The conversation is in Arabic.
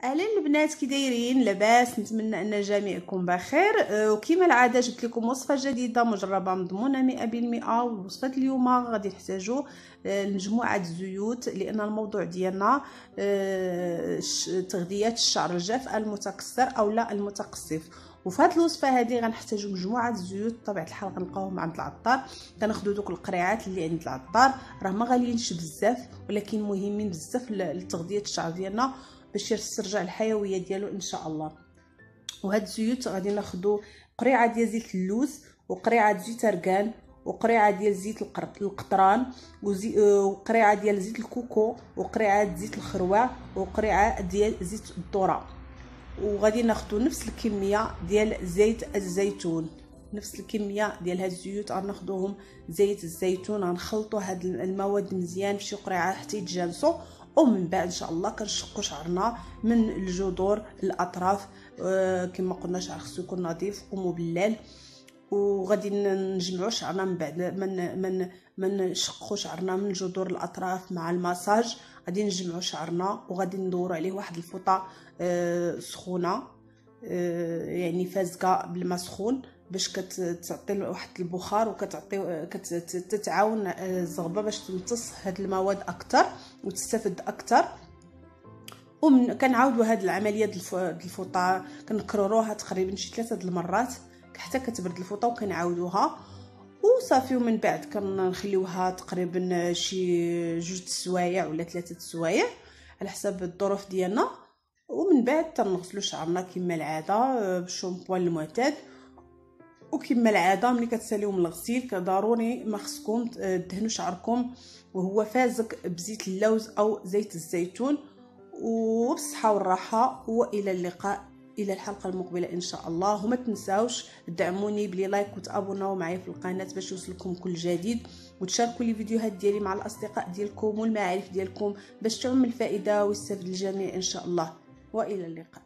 اهلا البنات، كي دايرين؟ لاباس؟ نتمنى ان جميعكم بخير. وكما العاده جبت لكم وصفه جديده مجربه مضمونه 100%. ووصفه اليوم غادي نحتاجوا لمجموعه الزيوت، لان الموضوع ديالنا تغذيه الشعر الجاف المتكسر او لا المتقصف. وفي هذه الوصفه هذه غنحتاجوا مجموعه الزيوت. بطبيعه الحال غنلقاوهم عند العطار، كناخذوا دوك القريعات اللي عند العطار، راه ما غاليينش بزاف ولكن مهمين بزاف لتغذيه الشعر ديالنا باش يسترجع الحيويه ديالو ان شاء الله. وهاد الزيوت غادي ناخذوا قريعه ديال زيت اللوز، وقريعه زيت ارغان، وقريعه ديال زيت القطران، وقريعه ديال زيت الكوكو، وقريعه زيت الخروع، وقريعه ديال زيت الذره. وغادي ناخذوا نفس الكميه ديال زيت الزيتون، نفس الكميه ديال هاد الزيوت غناخذوهم زيت الزيتون. غنخلطوا هاد المواد مزيان في شي قريعه حتى يتجانسوا، ومن بعد ان شاء الله كنشقوا شعرنا من الجذور الاطراف. كما قلنا شعر خصو يكون نظيف ومبلل. وغادي نجمعوا شعرنا من بعد من نشقوا شعرنا من جذور الاطراف مع المساج. غادي نجمعوا شعرنا وغادي ندوروا عليه واحد الفوطه سخونه، يعني فازقه بالماء سخون، باش كتعطي واحد البخار وكتعطي كتعاون الزغبه باش تمتص هاد المواد اكثر وتستفد اكثر. كنعاودوا هاد العمليه ديال الفوطه، كنكرروها تقريبا شي 3 المرات حتى كتبرد الفوطه، وكنعاودوها وصافي. ومن بعد كنخليوها تقريبا شي 2 سوايع ولا 3 سوايع على حسب الظروف ديالنا. ومن بعد تنغسلوا شعرنا كما العاده بالشامبوان المعتاد. وكما العاده ملي كتساليو من الغسيل ضروري ما خصكم تدهنوا شعركم وهو فازق بزيت اللوز او زيت الزيتون. وبالصحه والراحه، والى اللقاء الى الحلقه المقبله ان شاء الله. وما تنساوش تدعموني بلي لايك وتابوناو معايا في القناه باش يوصلكم كل جديد، وتشاركوا لي فيديوهات ديالي مع الاصدقاء ديالكم والمعارف ديالكم باش تعم الفائده ويستفيد الجميع ان شاء الله. والى اللقاء.